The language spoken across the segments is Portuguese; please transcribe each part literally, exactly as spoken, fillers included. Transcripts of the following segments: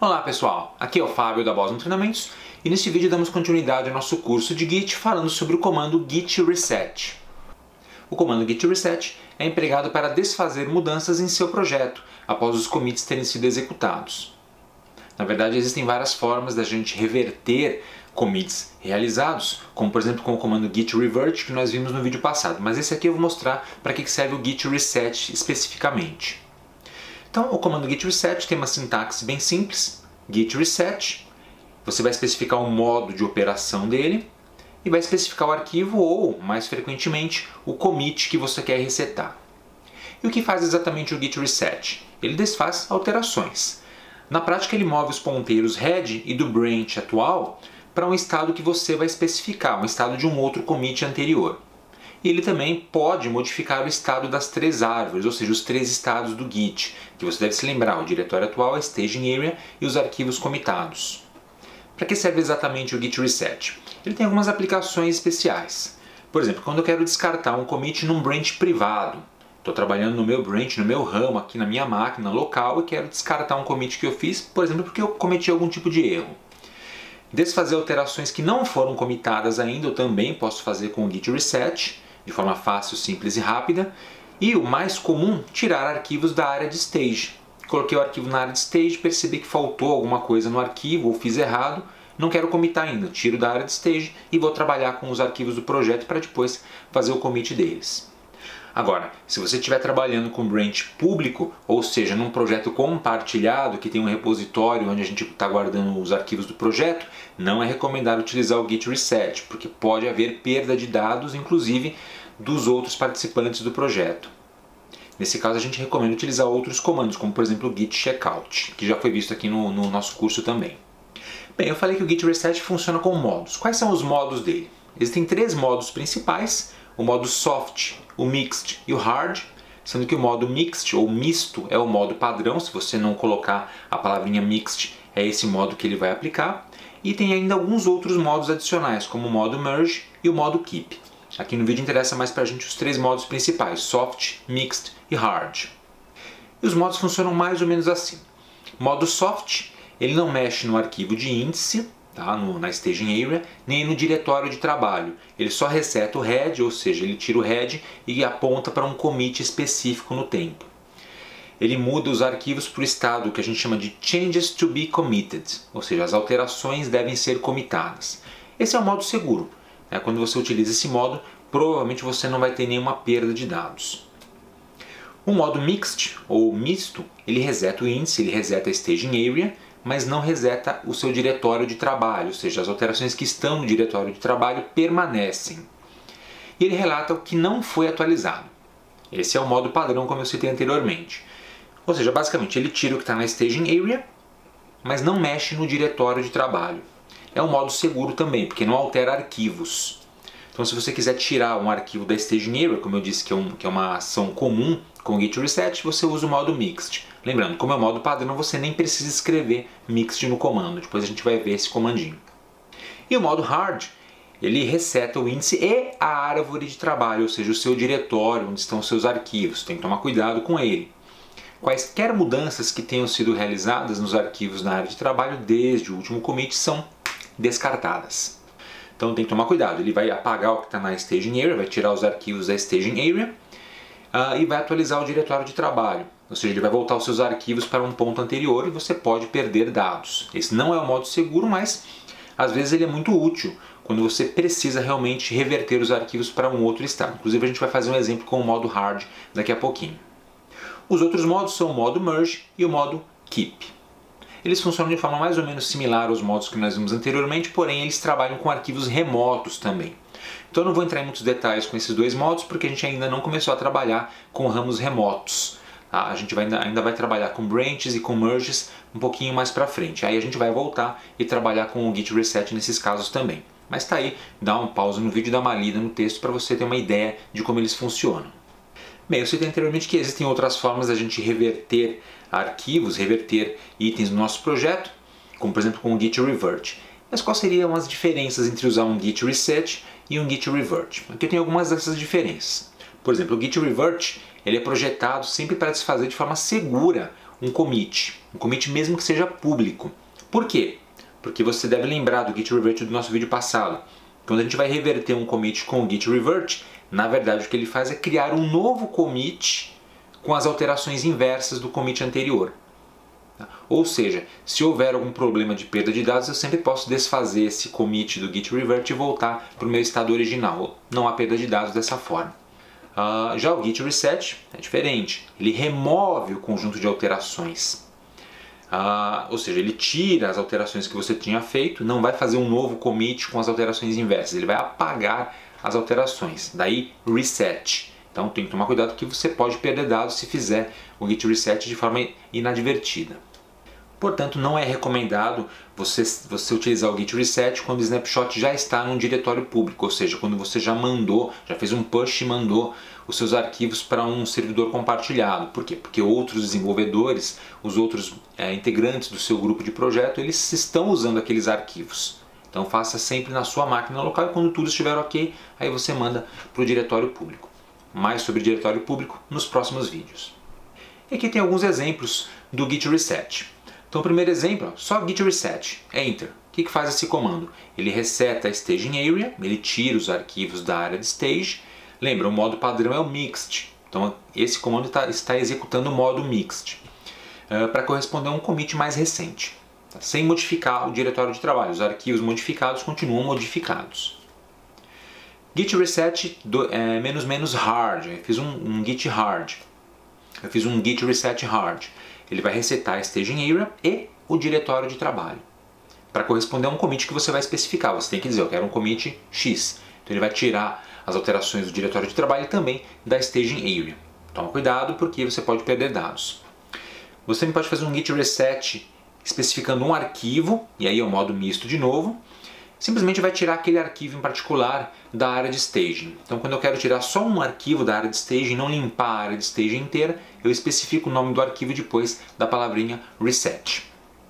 Olá pessoal, aqui é o Fábio da Boston Treinamentos e neste vídeo damos continuidade ao nosso curso de Git falando sobre o comando git reset. O comando git reset é empregado para desfazer mudanças em seu projeto após os commits terem sido executados. Na verdade, existem várias formas da gente reverter commits realizados, como por exemplo com o comando git revert que nós vimos no vídeo passado, mas esse aqui eu vou mostrar para que serve o git reset especificamente. Então, o comando git reset tem uma sintaxe bem simples, git reset, você vai especificar o modo de operação dele e vai especificar o arquivo ou, mais frequentemente, o commit que você quer resetar. E o que faz exatamente o git reset? Ele desfaz alterações. Na prática, ele move os ponteiros head e do branch atual para um estado que você vai especificar, um estado de um outro commit anterior. E ele também pode modificar o estado das três árvores, ou seja, os três estados do Git, que você deve se lembrar, o diretório atual, a staging area e os arquivos comitados. Para que serve exatamente o git reset? Ele tem algumas aplicações especiais. Por exemplo, quando eu quero descartar um commit num branch privado, estou trabalhando no meu branch, no meu ramo, aqui na minha máquina local e quero descartar um commit que eu fiz, por exemplo, porque eu cometi algum tipo de erro. Desfazer alterações que não foram comitadas ainda, eu também posso fazer com o git reset, de forma fácil, simples e rápida. E o mais comum, tirar arquivos da área de stage. Coloquei o arquivo na área de stage, percebi que faltou alguma coisa no arquivo ou fiz errado, não quero commitar ainda, tiro da área de stage e vou trabalhar com os arquivos do projeto para depois fazer o commit deles. Agora, se você estiver trabalhando com branch público, ou seja, num projeto compartilhado que tem um repositório onde a gente está guardando os arquivos do projeto, não é recomendado utilizar o git reset, porque pode haver perda de dados, inclusive dos outros participantes do projeto. Nesse caso, a gente recomenda utilizar outros comandos, como por exemplo o git checkout, que já foi visto aqui no, no nosso curso também. Bem, eu falei que o git reset funciona com modos. Quais são os modos dele? Existem três modos principais, o modo soft, o mixed e o hard, sendo que o modo mixed ou misto é o modo padrão. Se você não colocar a palavrinha mixed, é esse modo que ele vai aplicar. E tem ainda alguns outros modos adicionais, como o modo merge e o modo keep. Aqui no vídeo interessa mais para a gente os três modos principais, soft, mixed e hard. E os modos funcionam mais ou menos assim. Modo soft, ele não mexe no arquivo de índice, tá, no, na staging area, nem no diretório de trabalho. Ele só reseta o head, ou seja, ele tira o head e aponta para um commit específico no tempo. Ele muda os arquivos para o estado que a gente chama de changes to be committed, ou seja, as alterações devem ser comitadas. Esse é o modo seguro. Né? Quando você utiliza esse modo, provavelmente você não vai ter nenhuma perda de dados. O modo mixed, ou misto, ele reseta o índice, ele reseta a staging area, mas não reseta o seu diretório de trabalho, ou seja, as alterações que estão no diretório de trabalho permanecem. E ele relata o que não foi atualizado. Esse é o modo padrão, como eu citei anteriormente. Ou seja, basicamente ele tira o que está na staging area, mas não mexe no diretório de trabalho. É um modo seguro também, porque não altera arquivos. Então, se você quiser tirar um arquivo da staging area, como eu disse que é, um, que é uma ação comum com o git reset, você usa o modo mixed. Lembrando, como é o modo padrão, você nem precisa escrever mixed no comando. Depois a gente vai ver esse comandinho. E o modo hard, ele reseta o índice e a árvore de trabalho, ou seja, o seu diretório, onde estão os seus arquivos. Tem que tomar cuidado com ele. Quaisquer mudanças que tenham sido realizadas nos arquivos na área de trabalho desde o último commit são descartadas. Então tem que tomar cuidado. Ele vai apagar o que está na staging area, vai tirar os arquivos da staging area uh, e vai atualizar o diretório de trabalho. Ou seja, ele vai voltar os seus arquivos para um ponto anterior e você pode perder dados. Esse não é o modo seguro, mas às vezes ele é muito útil quando você precisa realmente reverter os arquivos para um outro estado. Inclusive a gente vai fazer um exemplo com o modo hard daqui a pouquinho. Os outros modos são o modo merge e o modo keep. Eles funcionam de forma mais ou menos similar aos modos que nós vimos anteriormente, porém eles trabalham com arquivos remotos também. Então eu não vou entrar em muitos detalhes com esses dois modos porque a gente ainda não começou a trabalhar com ramos remotos. Tá? A gente vai, ainda vai trabalhar com branches e com merges um pouquinho mais para frente. Aí a gente vai voltar e trabalhar com o git reset nesses casos também. Mas tá aí, dá um pause no vídeo e dá uma lida no texto para você ter uma ideia de como eles funcionam. Bem, eu citei anteriormente que existem outras formas da gente reverter arquivos, reverter itens no nosso projeto, como por exemplo com o git revert. Mas quais seriam as diferenças entre usar um git reset e um git revert? Aqui eu tenho algumas dessas diferenças. Por exemplo, o git revert ele é projetado sempre para desfazer de forma segura um commit, um commit mesmo que seja público. Por quê? Porque você deve lembrar do git revert do nosso vídeo passado. Quando a gente vai reverter um commit com o git revert, na verdade o que ele faz é criar um novo commit com as alterações inversas do commit anterior. Ou seja, se houver algum problema de perda de dados, eu sempre posso desfazer esse commit do git revert e voltar para o meu estado original. Não há perda de dados dessa forma. Uh, já o git reset é diferente. Ele remove o conjunto de alterações. Uh, ou seja, ele tira as alterações que você tinha feito, não vai fazer um novo commit com as alterações inversas. Ele vai apagar as alterações. Daí, reset. Então tem que tomar cuidado que você pode perder dados se fizer o git reset de forma inadvertida. Portanto, não é recomendado você, você utilizar o git reset quando o snapshot já está num diretório público, ou seja, quando você já mandou, já fez um push e mandou os seus arquivos para um servidor compartilhado. Por quê? Porque outros desenvolvedores, os outros é, integrantes do seu grupo de projeto, eles estão usando aqueles arquivos. Então faça sempre na sua máquina local e quando tudo estiver ok, aí você manda para o diretório público. Mais sobre diretório público nos próximos vídeos. E aqui tem alguns exemplos do git reset. Então o primeiro exemplo, só git reset, enter. O que, que faz esse comando? Ele reseta a staging area, ele tira os arquivos da área de stage. Lembra, o modo padrão é o mixed. Então esse comando tá, está executando o modo mixed uh, para corresponder a um commit mais recente, tá? Sem modificar o diretório de trabalho. Os arquivos modificados continuam modificados. Git reset do, é, menos menos hard. Eu fiz um, um git hard. Eu fiz um git reset hard. Ele vai resetar a staging area e o diretório de trabalho para corresponder a um commit que você vai especificar. Você tem que dizer, eu quero um commit X. Então ele vai tirar as alterações do diretório de trabalho e também da staging area. Toma cuidado porque você pode perder dados. Você também pode fazer um git reset especificando um arquivo, e aí é o modo misto de novo. Simplesmente vai tirar aquele arquivo em particular da área de staging. Então quando eu quero tirar só um arquivo da área de staging, não limpar a área de staging inteira, eu especifico o nome do arquivo depois da palavrinha reset.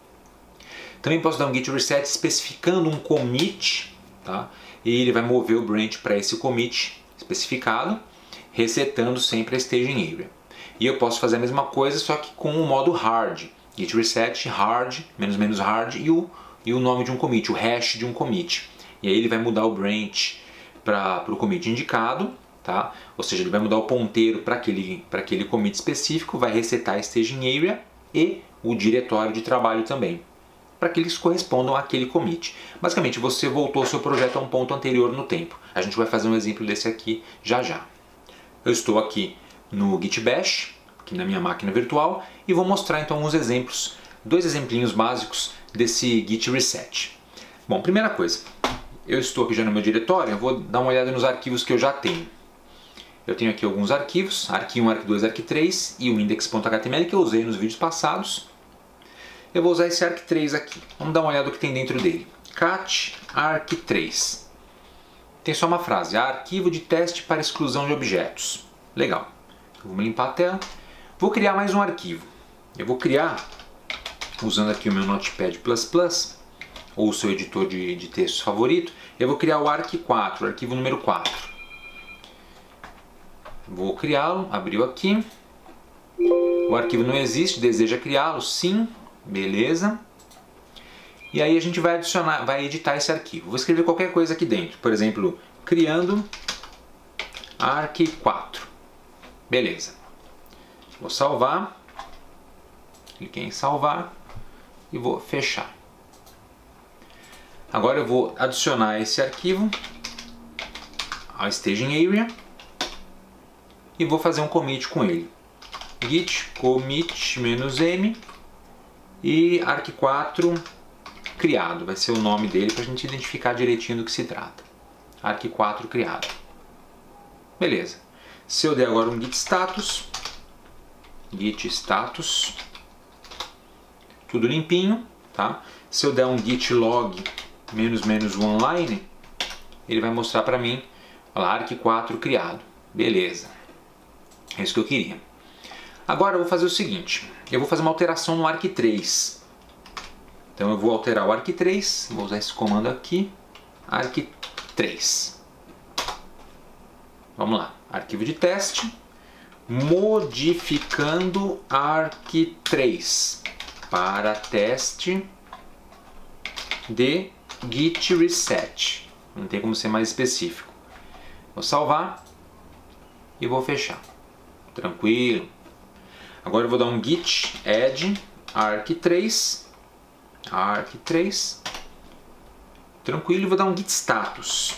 Também posso dar um git reset especificando um commit, tá? E ele vai mover o branch para esse commit especificado, resetando sempre a staging area. E eu posso fazer a mesma coisa, só que com o modo hard. Git reset, hard, menos menos hard e o e o nome de um commit, o hash de um commit. E aí ele vai mudar o branch para o commit indicado, tá? Ou seja, ele vai mudar o ponteiro para aquele, para aquele commit específico, vai resetar a staging area e o diretório de trabalho também, para que eles correspondam àquele commit. Basicamente, você voltou o seu projeto a um ponto anterior no tempo. A gente vai fazer um exemplo desse aqui já já. Eu estou aqui no Git Bash, aqui na minha máquina virtual, e vou mostrar então alguns exemplos, dois exemplinhos básicos desse git reset. Bom, primeira coisa, eu estou aqui já no meu diretório, eu vou dar uma olhada nos arquivos que eu já tenho. Eu tenho aqui alguns arquivos, arq um, arq dois, arq três e o index.html que eu usei nos vídeos passados. Eu vou usar esse arq três aqui. Vamos dar uma olhada no que tem dentro dele. Cat arq três. Tem só uma frase, arquivo de teste para exclusão de objetos. Legal. Vamos limpar a tela. Vou criar mais um arquivo. Eu vou criar, usando aqui o meu Notepad plus plus, ou o seu editor de, de textos favorito, eu vou criar o arq quatro, o arquivo número quatro. Vou criá-lo, abriu aqui. O arquivo não existe, deseja criá-lo? Sim, beleza. E aí a gente vai adicionar, vai editar esse arquivo. Vou escrever qualquer coisa aqui dentro, por exemplo, criando arq quatro. Beleza. Vou salvar. Cliquei em salvar e vou fechar. Agora eu vou adicionar esse arquivo à staging area e vou fazer um commit com ele. Git commit "-m" e arq quatro criado, vai ser o nome dele para a gente identificar direitinho do que se trata. arq quatro criado. Beleza. Se eu der agora um git status, git status, tudo limpinho, tá? Se eu der um git log menos menos online, ele vai mostrar para mim, olha lá, arq quatro criado. Beleza. É isso que eu queria. Agora eu vou fazer o seguinte, eu vou fazer uma alteração no arq três. Então eu vou alterar o arq três, vou usar esse comando aqui, arq três. Vamos lá, arquivo de teste, modificando arc três para teste de git reset. Não tem como ser mais específico. Vou salvar e vou fechar. Tranquilo. Agora eu vou dar um git add arc três. arc três. Tranquilo, e vou dar um git status.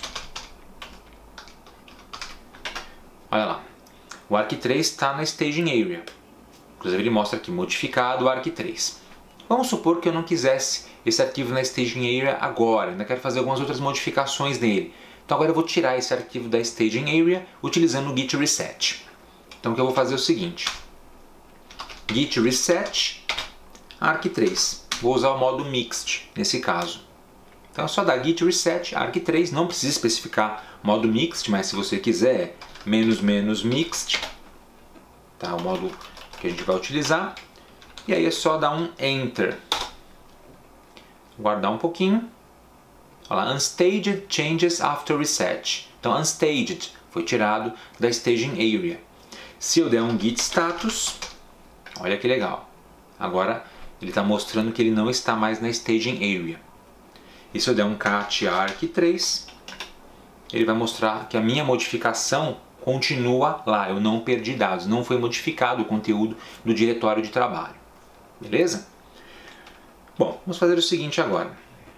Olha lá. O arc três está na staging area. Inclusive ele mostra aqui modificado arc três. Vamos supor que eu não quisesse esse arquivo na staging area agora. Ainda quero fazer algumas outras modificações nele. Então agora eu vou tirar esse arquivo da staging area utilizando o git reset. Então o que eu vou fazer é o seguinte. Git reset arc três. Vou usar o modo mixed nesse caso. Então é só dar git reset arc três. Não precisa especificar modo mixed, mas se você quiser menos menos mixed, tá? O modo que a gente vai utilizar. E aí é só dar um enter. Guardar um pouquinho. Olha lá, unstaged changes after reset. Então unstaged foi tirado da staging area. Se eu der um git status, olha que legal. Agora ele está mostrando que ele não está mais na staging area. E se eu der um cat arc três, ele vai mostrar que a minha modificação continua lá. Eu não perdi dados, não foi modificado o conteúdo do diretório de trabalho. Beleza? Bom, vamos fazer o seguinte agora.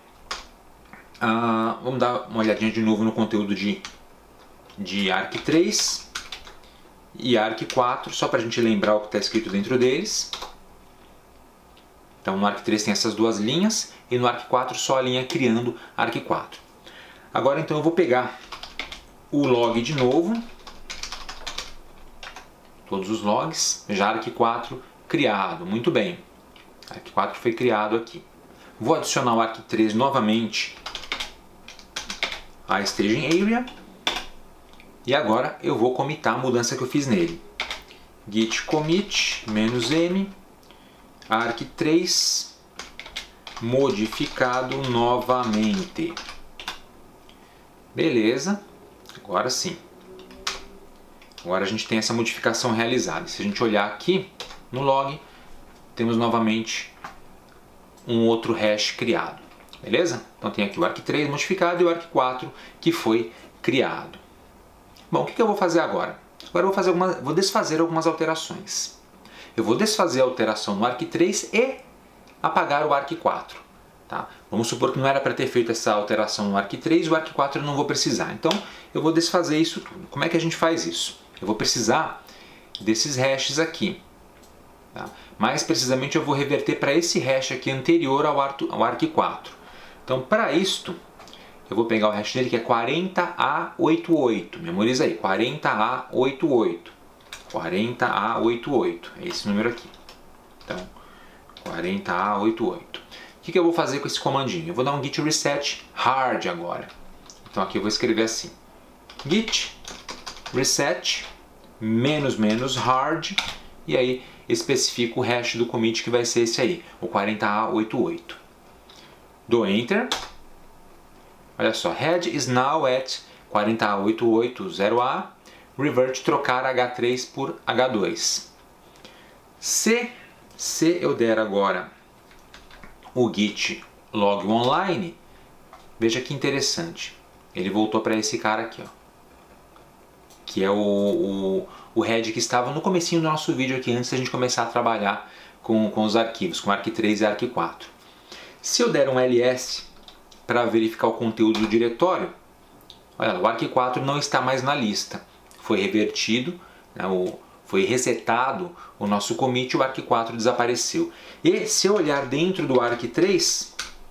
Ah, vamos dar uma olhadinha de novo no conteúdo de, de arc três e arc quatro, só para a gente lembrar o que está escrito dentro deles. Então no arc três tem essas duas linhas e no arc quatro só a linha criando arc quatro. Agora então eu vou pegar o log de novo, todos os logs, já arc quatro criado, muito bem. arc quatro foi criado aqui. Vou adicionar o arc três novamente à staging area e agora eu vou commitar a mudança que eu fiz nele. Git commit "-m arc três modificado novamente". Beleza, agora sim. Agora a gente tem essa modificação realizada. Se a gente olhar aqui no log, temos novamente um outro hash criado. Beleza? Então tem aqui o arc três modificado e o arc quatro que foi criado. Bom, o que eu vou fazer agora? Agora eu vou, fazer alguma, vou desfazer algumas alterações. Eu vou desfazer a alteração no arc três e apagar o arc quatro. Tá? Vamos supor que não era para ter feito essa alteração no arc três e o arc quatro eu não vou precisar. Então eu vou desfazer isso tudo. Como é que a gente faz isso? Eu vou precisar desses hashes aqui. Tá? Mais precisamente eu vou reverter para esse hash aqui anterior ao arc, ao arc quatro. Então para isto eu vou pegar o hash dele que é quarenta A oitenta e oito. Memoriza aí, quarenta A oitenta e oito. quarenta A oitenta e oito. É esse número aqui. Então, quarenta A oitenta e oito. O que, que eu vou fazer com esse comandinho? Eu vou dar um git reset hard agora. Então aqui eu vou escrever assim. Git reset menos menos hard. E aí especifico o hash do commit que vai ser esse aí, o quarenta A oitenta e oito. Dou enter. Olha só, head is now at quarenta A oitenta e oito zero A. Revert trocar H três por H dois. Se, se eu der agora o git log online, veja que interessante. Ele voltou para esse cara aqui, ó, que é o, o, o head que estava no comecinho do nosso vídeo aqui, antes da gente começar a trabalhar com, com os arquivos, com arc três e arc quatro. Se eu der um ls para verificar o conteúdo do diretório, olha, o arc quatro não está mais na lista. Foi revertido, né, o, foi resetado o nosso commit e o arc quatro desapareceu. E se eu olhar dentro do arc três,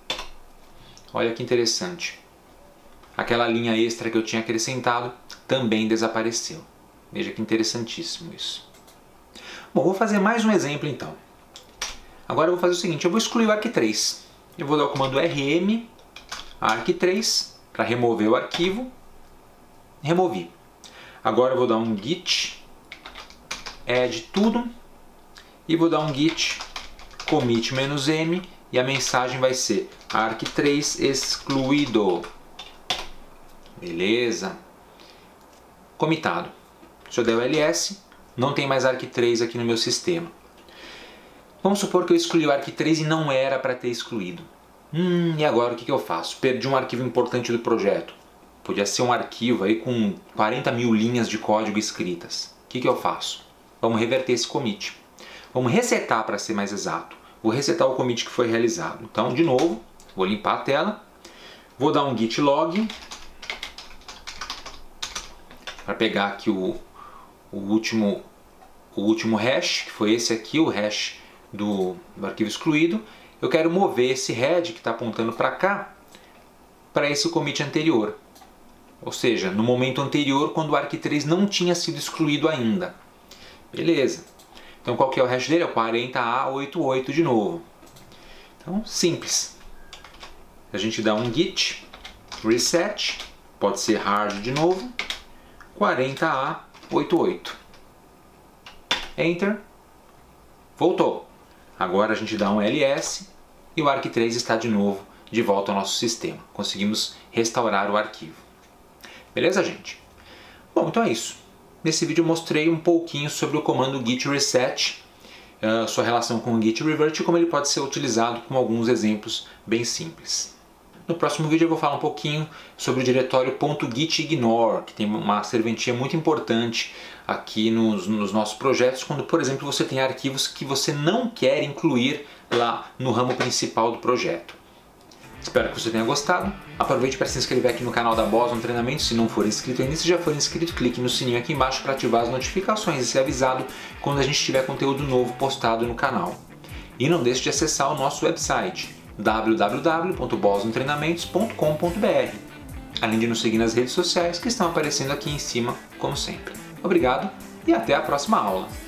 olha que interessante. Aquela linha extra que eu tinha acrescentado também desapareceu. Veja que interessantíssimo isso. Bom, vou fazer mais um exemplo então. Agora eu vou fazer o seguinte, eu vou excluir o arc três. Eu vou dar o comando rm arc três para remover o arquivo. Removi. Agora eu vou dar um git add tudo e vou dar um git commit "-m e a mensagem vai ser arc três excluído. Beleza. Comitado. Se eu der o ls, não tem mais Arc três aqui no meu sistema. Vamos supor que eu excluí o Arc três e não era para ter excluído. Hum, e agora o que, que eu faço? Perdi um arquivo importante do projeto. Podia ser um arquivo aí com quarenta mil linhas de código escritas. O que, que eu faço? Vamos reverter esse commit. Vamos resetar, para ser mais exato. Vou resetar o commit que foi realizado. Então, de novo, vou limpar a tela. Vou dar um git log para pegar aqui o, o, último, o último hash, que foi esse aqui, o hash do, do arquivo excluído. Eu quero mover esse head que está apontando para cá, para esse commit anterior. Ou seja, no momento anterior, quando o Arc três não tinha sido excluído ainda. Beleza. Então qual que é o hash dele? É o quarenta A oitenta e oito de novo. Então, simples. A gente dá um git reset, pode ser hard de novo, quarenta A oitenta e oito. Enter. Voltou. Agora a gente dá um ls e o Arc três está de novo de volta ao nosso sistema. Conseguimos restaurar o arquivo. Beleza, gente? Bom, então é isso. Nesse vídeo eu mostrei um pouquinho sobre o comando git reset, uh, sua relação com o git revert e como ele pode ser utilizado com alguns exemplos bem simples. No próximo vídeo eu vou falar um pouquinho sobre o diretório .gitignore, que tem uma serventia muito importante aqui nos, nos nossos projetos, quando, por exemplo, você tem arquivos que você não quer incluir lá no ramo principal do projeto. Espero que você tenha gostado. Aproveite para se inscrever aqui no canal da Boston Treinamentos, se não for inscrito ainda. Se já for inscrito, clique no sininho aqui embaixo para ativar as notificações e ser avisado quando a gente tiver conteúdo novo postado no canal. E não deixe de acessar o nosso website w w w ponto boston treinamentos ponto com ponto b r, além de nos seguir nas redes sociais que estão aparecendo aqui em cima, como sempre. Obrigado e até a próxima aula!